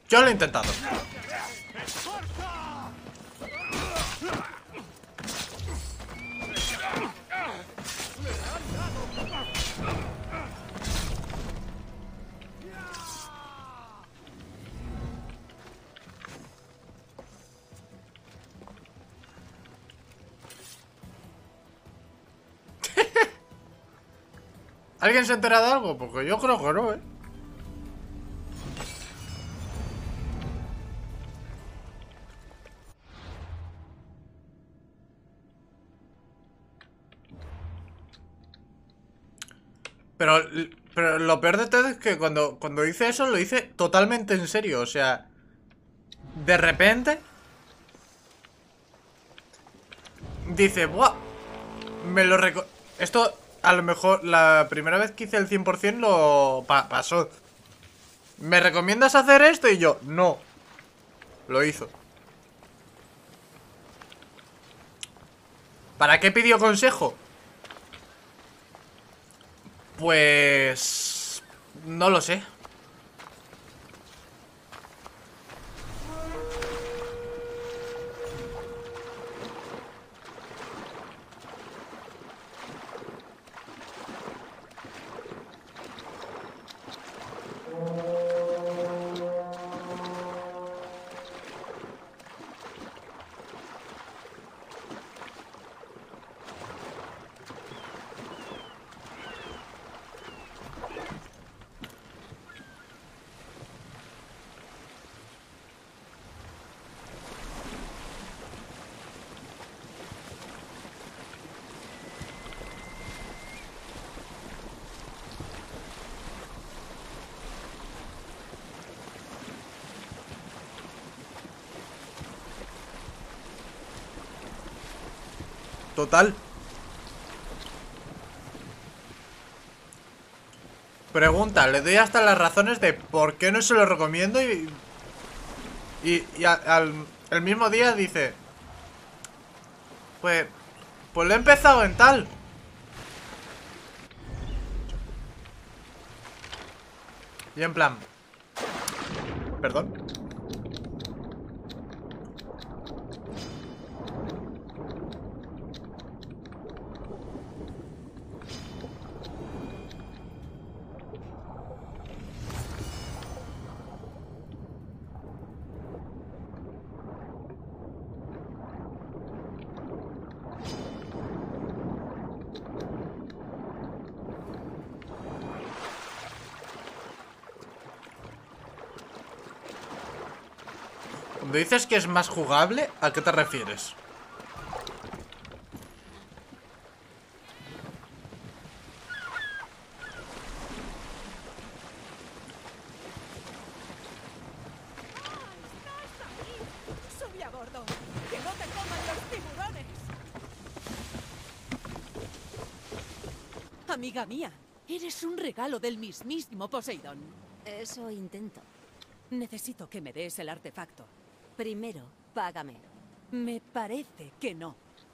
Yo lo he intentado. ¿Alguien se ha enterado de algo? Porque yo creo que no, ¿eh? Pero lo peor de todo es que cuando hice eso lo hice totalmente en serio. O sea, de repente dice, ¡buah! Esto a lo mejor la primera vez que hice el 100% lo pasó. ¿Me recomiendas hacer esto? Y yo, no. Lo hizo. ¿Para qué pidió consejo? Pues... no lo sé. Total. Pregunta, le doy hasta las razones de por qué no se lo recomiendo y el mismo día dice, pues lo he empezado en tal. Y en plan, perdón. Cuando dices que es más jugable, ¿a qué te refieres? Sube a bordo. ¡Que no te coman los tiburones! Amiga mía, eres un regalo del mismísimo Poseidón. Eso intento. Necesito que me des el artefacto. Primero, págame. Me parece que no.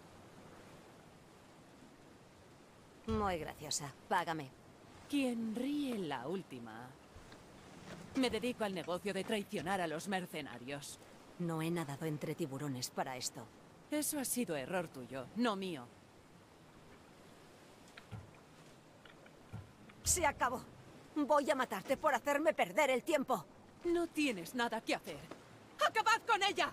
Muy graciosa. Págame. Quien ríe la última. Me dedico al negocio de traicionar a los mercenarios. No he nadado entre tiburones para esto. Eso ha sido error tuyo, no mío. Se acabó. Voy a matarte por hacerme perder el tiempo. No tienes nada que hacer. ¡Acabad con ella!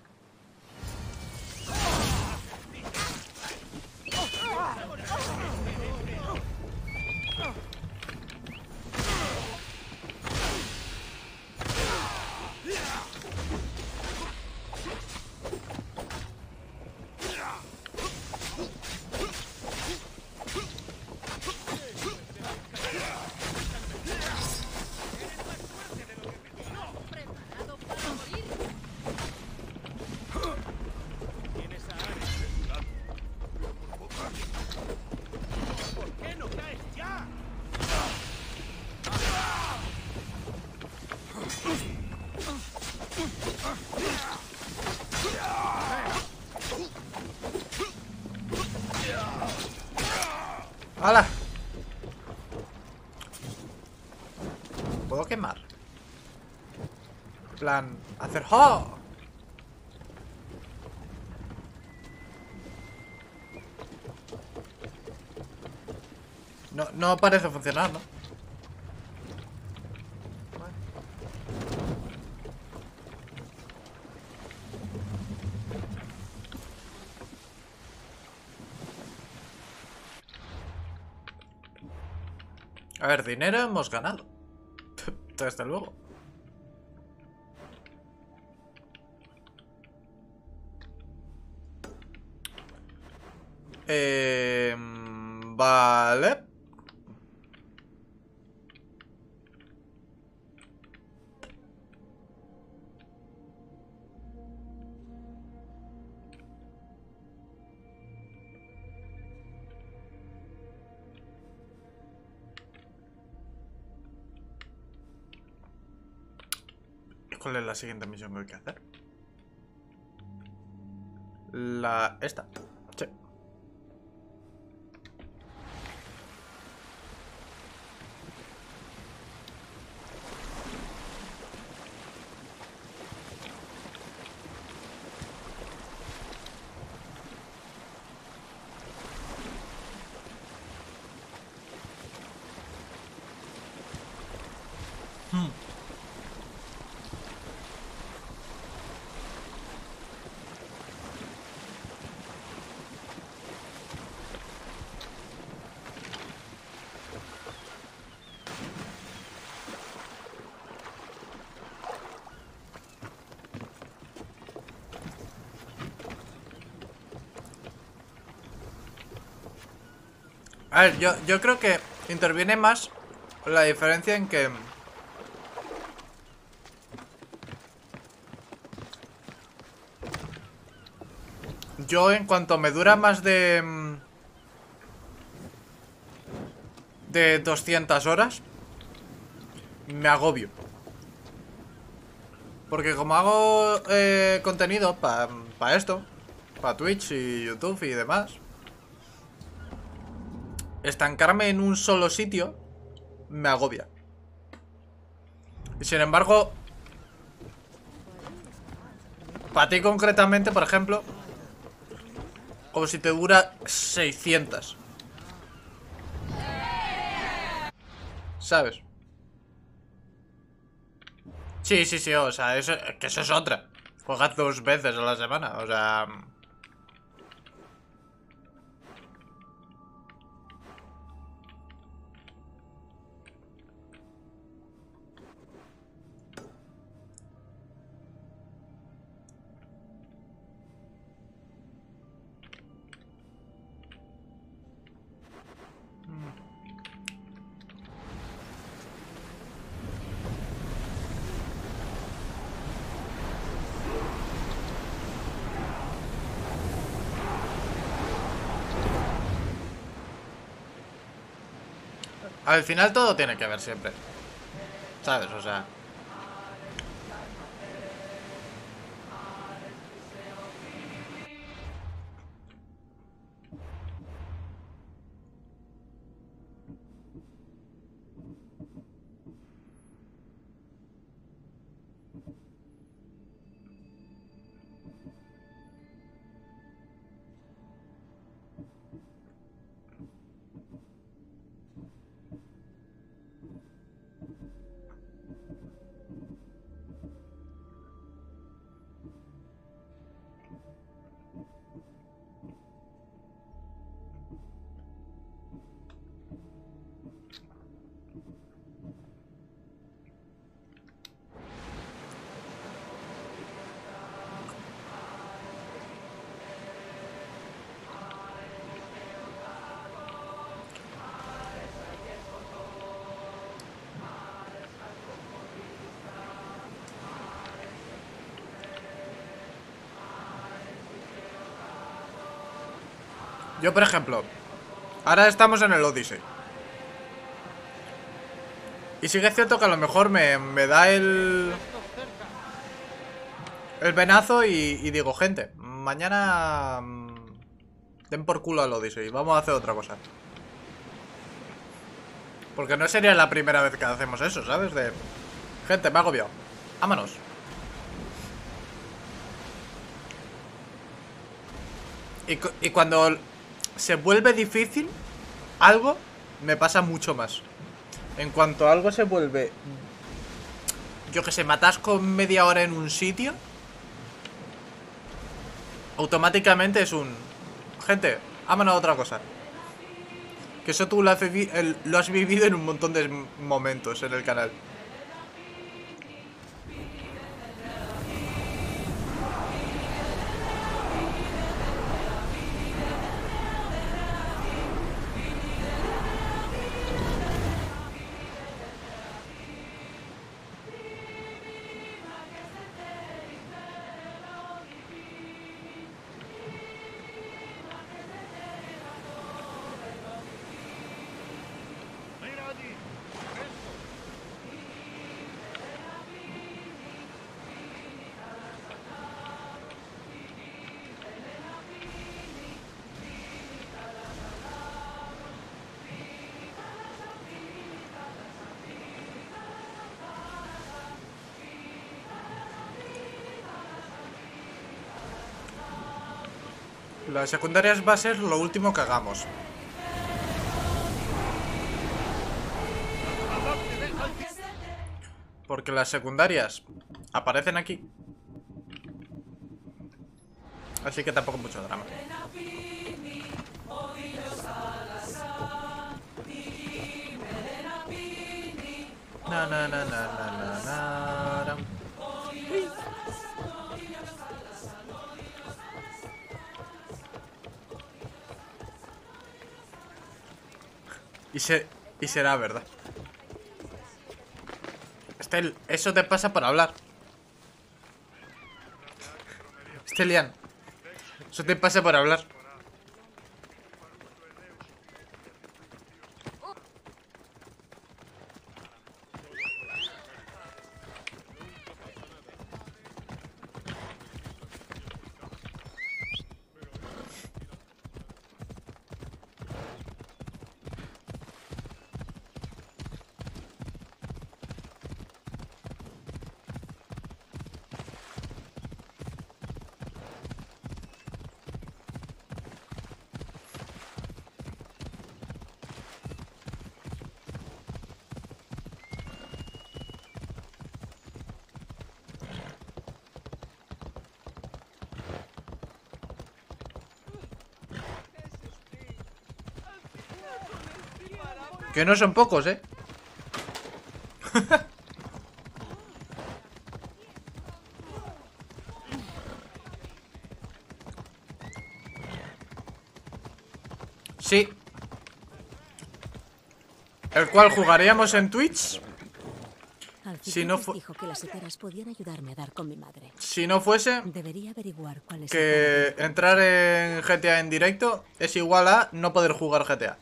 ¡Hala! ¿Puedo quemar? plan, hacer ¡oh! No parece funcionar, ¿no? A ver, dinero hemos ganado. Desde luego. Vale. ¿Cuál es la siguiente misión que hay que hacer? Esta. Sí. A ver, yo creo que interviene más la diferencia en que yo, en cuanto me dura más de 200 horas, me agobio. Porque como hago contenido para esto, para Twitch y YouTube y demás, estancarme en un solo sitio me agobia. Y sin embargo, para ti concretamente, por ejemplo, como si te dura 600. ¿Sabes? Sí, o sea, que eso es otra. Juegas 2 veces a la semana, o sea... Al final todo tiene que ver siempre, ¿sabes? O sea... Yo, por ejemplo, ahora estamos en el Odyssey. Y sí que es cierto que a lo mejor me da el venazo y digo, gente, mañana den por culo al Odyssey, vamos a hacer otra cosa. Porque no sería la primera vez que hacemos eso, ¿sabes? De, gente, me ha agobiado, vámonos. Y cuando se vuelve difícil algo, me pasa mucho más. En cuanto algo se vuelve, yo que sé, me atasco media hora en un sitio, automáticamente es un... Gente, vámonos a otra cosa. Que eso tú lo has vivido en un montón de momentos en el canal. Las secundarias va a ser lo último que hagamos. Porque las secundarias aparecen aquí. Así que tampoco mucho drama. Na, na, na, na, na, na, na. Y será verdad. Estel, eso te pasa por hablar. Estelian, eso te pasa por hablar. Que no son pocos, ¿eh? Sí. El cual jugaríamos en Twitch. Si no dijo que las heteras podían ayudarme a dar con mi madre. Si no fuese Debería averiguar cuál es que entrar en GTA en directo es igual a no poder jugar GTA.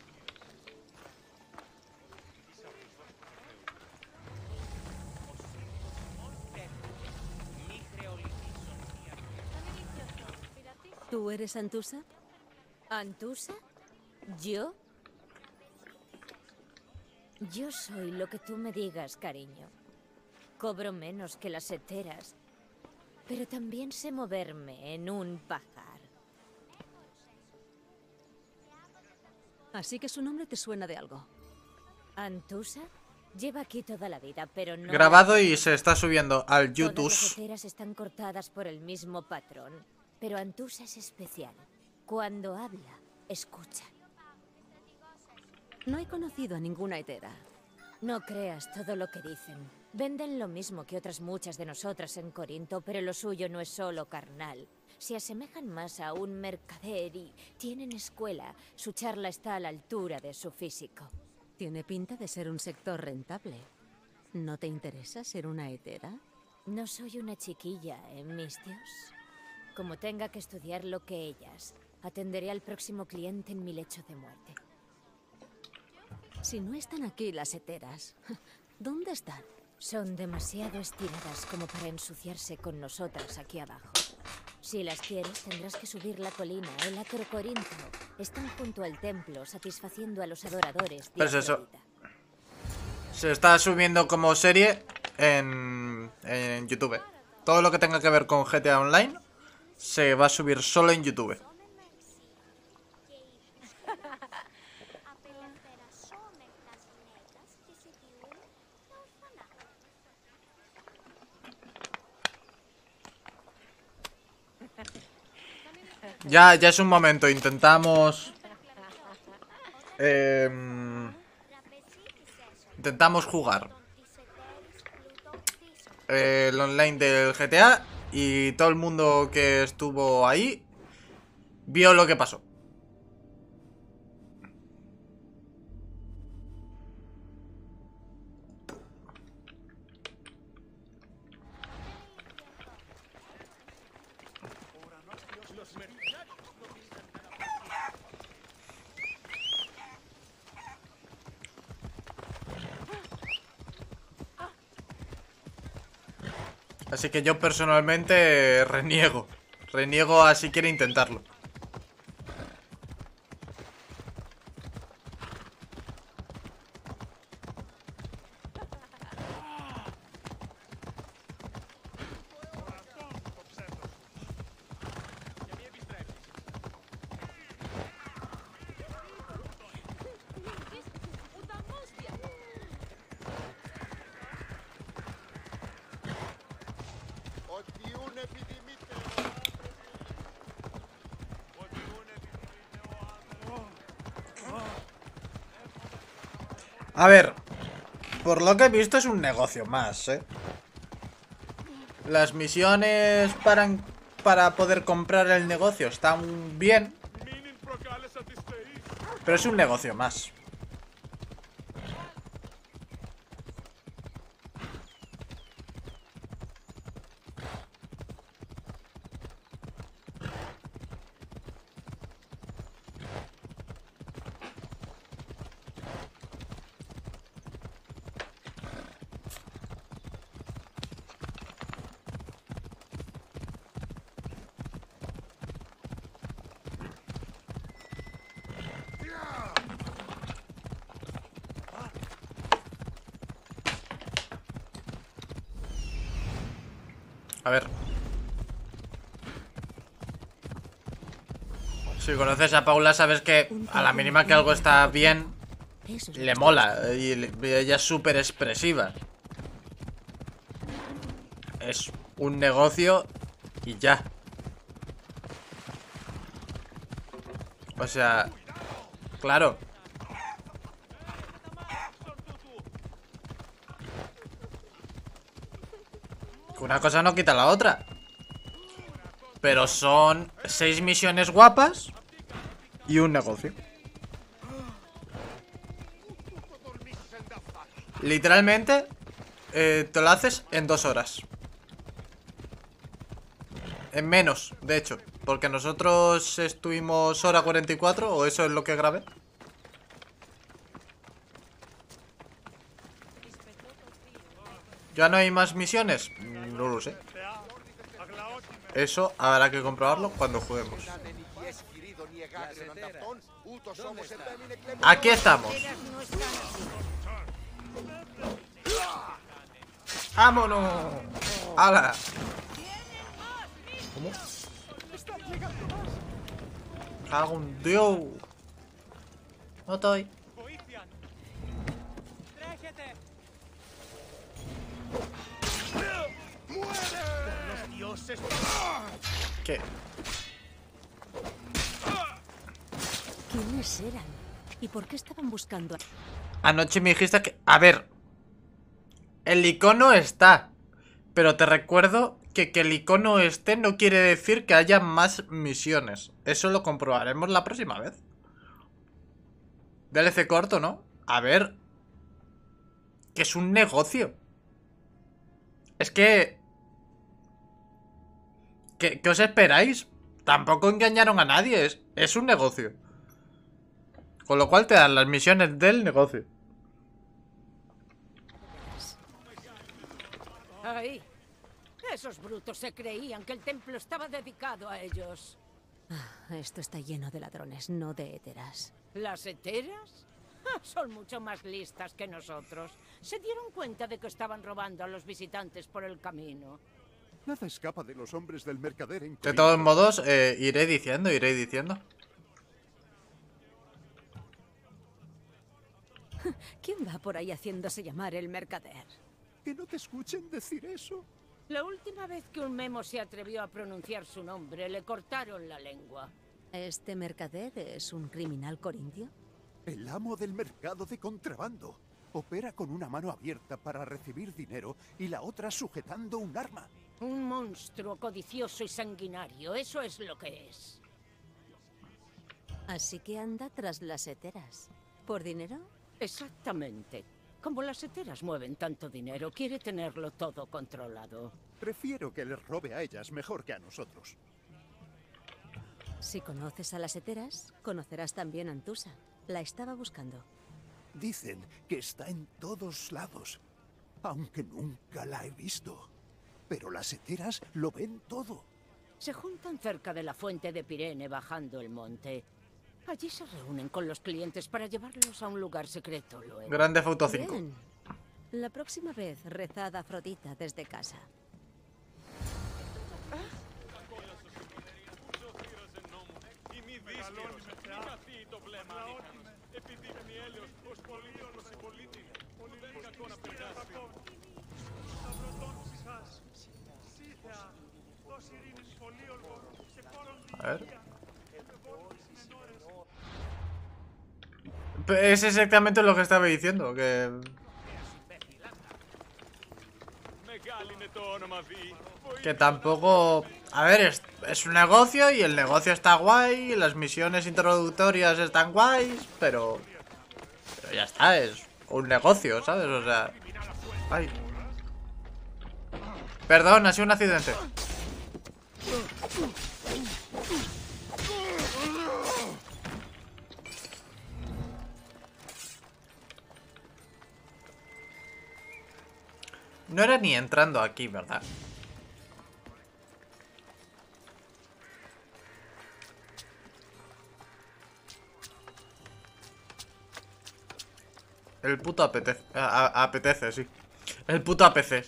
¿Tú eres Antusa? ¿Antusa? ¿Yo? Yo soy lo que tú me digas, cariño. Cobro menos que las heteras, pero también sé moverme en un pajar. Así que su nombre te suena de algo. ¿Antusa? Lleva aquí toda la vida, pero no... Grabado y se está subiendo al YouTube. Todas las heteras están cortadas por el mismo patrón, pero Antusa es especial. Cuando habla, escucha. No he conocido a ninguna hetera. No creas todo lo que dicen. Venden lo mismo que otras muchas de nosotras en Corinto, pero lo suyo no es solo carnal. Se asemejan más a un mercader y tienen escuela. Su charla está a la altura de su físico. Tiene pinta de ser un sector rentable. ¿No te interesa ser una hetera? No soy una chiquilla, mistios. Como tenga que estudiar lo que ellas, atenderé al próximo cliente en mi lecho de muerte. Si no están aquí las heteras, ¿dónde están? Son demasiado estiradas como para ensuciarse con nosotras aquí abajo. Si las quieres, tendrás que subir la colina, el Acrocorinto. Están junto al templo, satisfaciendo a los adoradores de Pues eso. Afrodita. Se está subiendo como serie en YouTube. Todo lo que tenga que ver con GTA Online se va a subir solo en YouTube. Ya es un momento. Intentamos... intentamos jugar el online del GTA. Y todo el mundo que estuvo ahí vio lo que pasó. Así que yo personalmente reniego. Reniego a siquiera intentarlo. A ver, por lo que he visto es un negocio más, ¿eh? Las misiones para poder comprar el negocio están bien, pero es un negocio más. A ver. Si conoces a Paula sabes que a la mínima que algo está bien, Eso es lo le que mola. Y ella es súper expresiva. Es un negocio y ya. O sea, claro. Una cosa no quita la otra. Pero son 6 misiones guapas y un negocio. Literalmente te lo haces en 2 horas. En menos, de hecho. Porque nosotros estuvimos hora 44, o eso es lo que grabé. ¿Ya no hay más misiones? No lo sé. Eso habrá que comprobarlo cuando juguemos. Aquí estamos. ¡Vámonos! ¡Hala! ¿Cómo? Cago en Dios. No estoy. ¿Qué? ¿Quiénes eran? ¿Y por qué estaban buscando a... Anoche me dijiste que... A ver. El icono está. Pero te recuerdo que el icono esté no quiere decir que haya más misiones. Eso lo comprobaremos la próxima vez. DLC corto, ¿no? A ver. Que es un negocio. Es que... ¿Qué os esperáis? Tampoco engañaron a nadie. Es un negocio. Con lo cual te dan las misiones del negocio. Ahí. Esos brutos se creían que el templo estaba dedicado a ellos. Esto está lleno de ladrones, no de héteras. ¿Las heteras? Son mucho más listas que nosotros. Se dieron cuenta de que estaban robando a los visitantes por el camino. Nada escapa de los hombres del mercader en De todos modos, iré diciendo. ¿Quién va por ahí haciéndose llamar el mercader? Que no te escuchen decir eso. La última vez que un memo se atrevió a pronunciar su nombre, le cortaron la lengua. ¿Este mercader es un criminal corintio? El amo del mercado de contrabando. Opera con una mano abierta para recibir dinero y la otra sujetando un arma. Un monstruo codicioso y sanguinario, eso es lo que es. Así que anda tras las heteras. ¿Por dinero? Exactamente. Como las heteras mueven tanto dinero, quiere tenerlo todo controlado. Prefiero que les robe a ellas mejor que a nosotros. Si conoces a las heteras, conocerás también a Antusa. La estaba buscando. Dicen que está en todos lados, aunque nunca la he visto. Pero las heteras lo ven todo. Se juntan cerca de la fuente de Pirene bajando el monte. Allí se reúnen con los clientes para llevarlos a un lugar secreto luego. Grand Theft Auto 5. Bien. La próxima vez rezad a Afrodita desde casa. A ver. Es exactamente lo que estaba diciendo, que... Que tampoco... A ver, es un negocio y el negocio está guay, las misiones introductorias están guays, pero ya está, es un negocio, ¿sabes? O sea... Ay. Perdón, ha sido un accidente. No era ni entrando aquí, ¿verdad? El puto apetece. Apetece, sí. El puto apetece.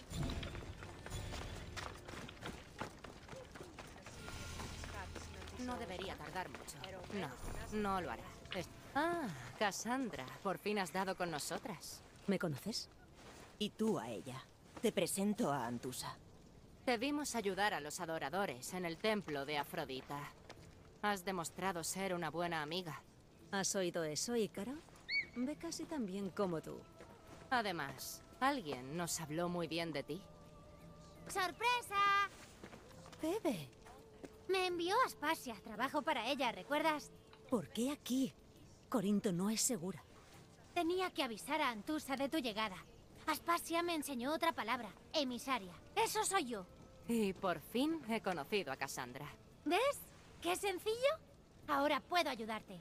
No debería tardar mucho. No lo hará. Ah, Cassandra, por fin has dado con nosotras. ¿Me conoces? Y tú a ella. Te presento a Antusa. Te vimos ayudar a los adoradores en el templo de Afrodita. Has demostrado ser una buena amiga. ¿Has oído eso, Ícaro? Ve casi tan bien como tú. Además, alguien nos habló muy bien de ti. ¡Sorpresa! Febe, Me envió a Aspasia. Trabajo para ella, ¿recuerdas? ¿por qué aquí? Corinto no es segura. Tenía que avisar a Antusa de tu llegada. Aspasia me enseñó otra palabra. Emisaria. Eso soy yo. Y por fin he conocido a Cassandra. ¿Ves? ¿Qué sencillo? Ahora puedo ayudarte.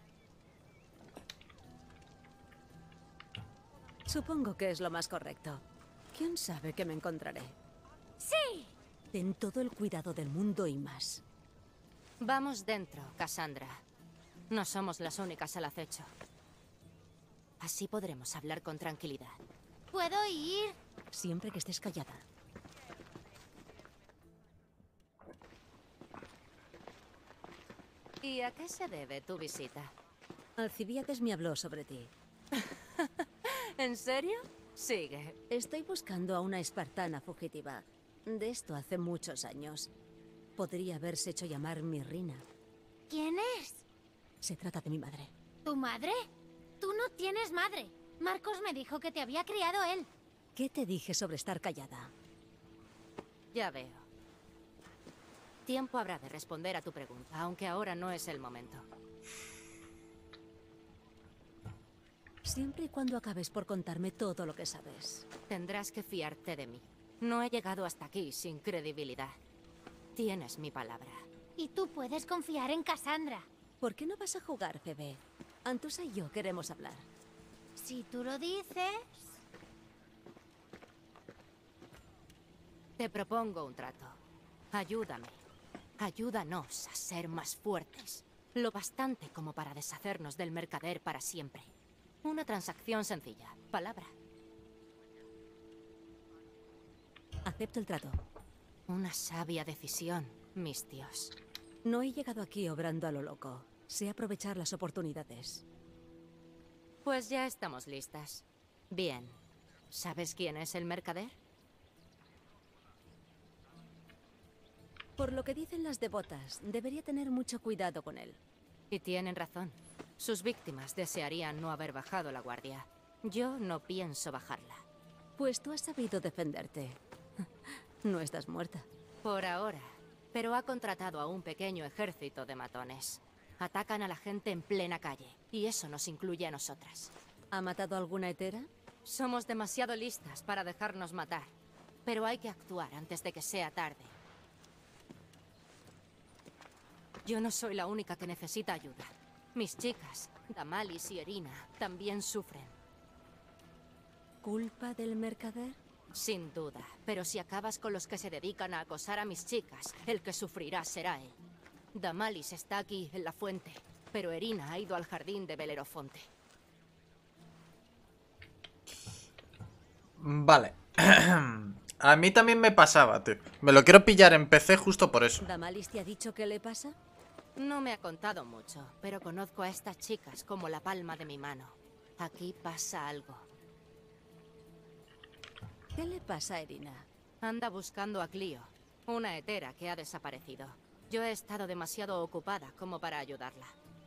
Supongo que es lo más correcto. ¿Quién sabe qué me encontraré? ¡Sí! Ten todo el cuidado del mundo y más. Vamos dentro, Cassandra. No somos las únicas al acecho. Así podremos hablar con tranquilidad. ¿Puedo ir? Siempre que estés callada. ¿Y a qué se debe tu visita? Alcibiades me habló sobre ti. ¿En serio? Sigue. Estoy buscando a una espartana fugitiva. De esto hace muchos años. Podría haberse hecho llamar Mirrina. ¿Quién es? Se trata de mi madre. ¿Tu madre? Tú no tienes madre. Marcos me dijo que te había criado él. ¿Qué te dije sobre estar callada? Ya veo. Tiempo habrá de responder a tu pregunta, aunque ahora no es el momento. Siempre y cuando acabes por contarme todo lo que sabes. Tendrás que fiarte de mí. No he llegado hasta aquí sin credibilidad. Tienes mi palabra. Y tú puedes confiar en Cassandra. ¿Por qué no vas a jugar, Febe? Antusa y yo queremos hablar. Si tú lo dices... Te propongo un trato. Ayúdame. Ayúdanos a ser más fuertes. Lo bastante como para deshacernos del mercader para siempre. Una transacción sencilla. Palabra. Acepto el trato. Una sabia decisión, mis tíos. No he llegado aquí obrando a lo loco. Sé aprovechar las oportunidades. Pues ya estamos listas. Bien. ¿Sabes quién es el mercader? Por lo que dicen las devotas, debería tener mucho cuidado con él. Y tienen razón. Sus víctimas desearían no haber bajado la guardia. Yo no pienso bajarla. Pues tú has sabido defenderte. No estás muerta. Por ahora. Pero ha contratado a un pequeño ejército de matones. Atacan a la gente en plena calle. Y eso nos incluye a nosotras. ¿Ha matado a alguna hetera? Somos demasiado listas para dejarnos matar. Pero hay que actuar antes de que sea tarde. Yo no soy la única que necesita ayuda. Mis chicas, Damalis y Irina, también sufren. ¿Culpa del mercader? Sin duda. Pero si acabas con los que se dedican a acosar a mis chicas, el que sufrirá será él. Damalis está aquí, en la fuente. Pero Irina ha ido al jardín de Belerofonte. Vale. A mí también me pasaba, tío. Me lo quiero pillar en PC justo por eso. ¿Damalis te ha dicho qué le pasa? No me ha contado mucho, pero conozco a estas chicas como la palma de mi mano. Aquí pasa algo. ¿Qué le pasa a Irina? Anda buscando a Clio, una hetera que ha desaparecido. Yo he estado demasiado ocupada como para ayudarla.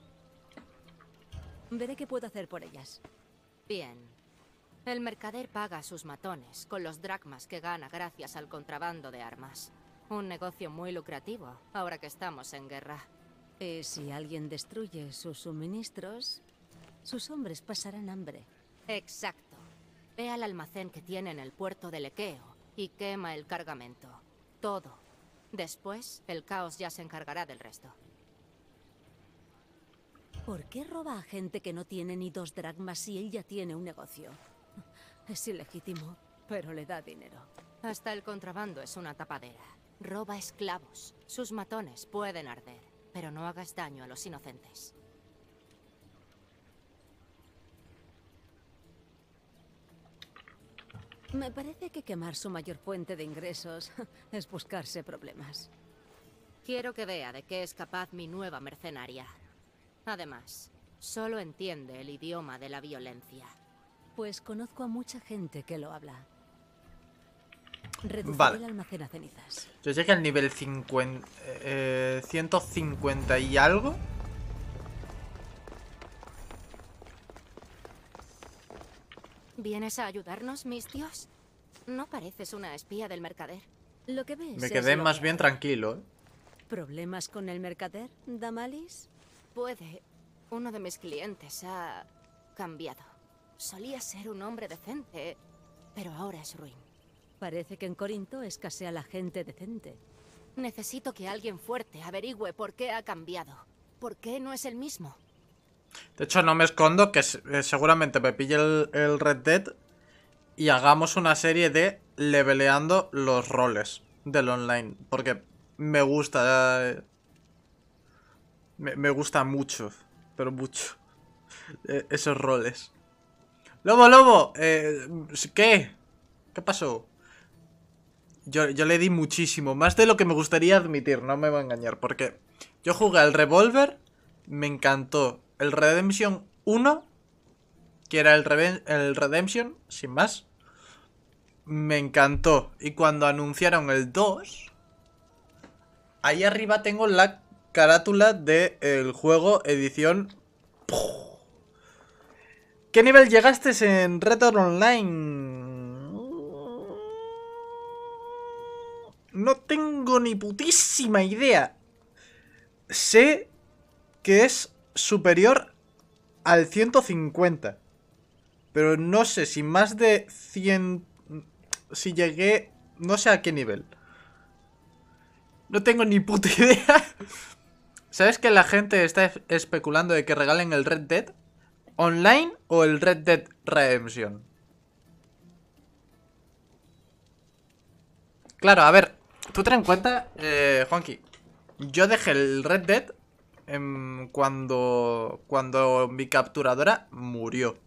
Veré qué puedo hacer por ellas. Bien. El mercader paga a sus matones con los dracmas que gana gracias al contrabando de armas. Un negocio muy lucrativo, ahora que estamos en guerra. Si alguien destruye sus suministros, sus hombres pasarán hambre. Exacto. Ve al almacén que tiene en el puerto de Lequeo y quema el cargamento. Todo. Después, el caos ya se encargará del resto. ¿Por qué roba a gente que no tiene ni 2 dracmas si él ya tiene un negocio? Es ilegítimo, pero le da dinero. Hasta el contrabando es una tapadera. Roba esclavos. Sus matones pueden arder, pero no hagas daño a los inocentes. Me parece que quemar su mayor fuente de ingresos es buscarse problemas. Quiero que vea de qué es capaz mi nueva mercenaria. Además, solo entiende el idioma de la violencia. Pues conozco a mucha gente que lo habla. Reduciré Vale. el almacén a cenizas. Yo llegué al nivel 150 y algo. ¿Vienes a ayudarnos, mis tíos? No pareces una espía del mercader. Lo que ves Me es quedé lo más que bien hay. tranquilo, ¿eh? ¿Problemas con el mercader, Damalis? Puede. Uno de mis clientes ha cambiado. Solía ser un hombre decente, pero ahora es ruin. Parece que en Corinto escasea la gente decente. Necesito que alguien fuerte averigüe por qué ha cambiado. ¿Por qué no es el mismo? De hecho, no me escondo que seguramente me pille el Red Dead y hagamos una serie de leveleando los roles del online. Porque me gusta... Me gusta mucho, pero mucho, esos roles. ¡Lobo, lobo! ¿Qué? ¿Qué pasó? Yo le di muchísimo, más de lo que me gustaría admitir, no me voy a engañar. Porque yo jugué al Revolver, me encantó. El Redemption 1, que era el Redemption, sin más, me encantó. Y cuando anunciaron el 2, ahí arriba tengo la carátula del juego edición. ¿Qué nivel llegaste en Red Dead Online? No tengo ni putísima idea. Sé que es superior al 150. Pero no sé si más de 100... Si llegué... No sé a qué nivel. No tengo ni puta idea. ¿Sabes que la gente está especulando de que regalen el Red Dead Online o el Red Dead Redemption? Claro, a ver, tú ten en cuenta, Juanqui, yo dejé el Red Dead cuando mi capturadora murió.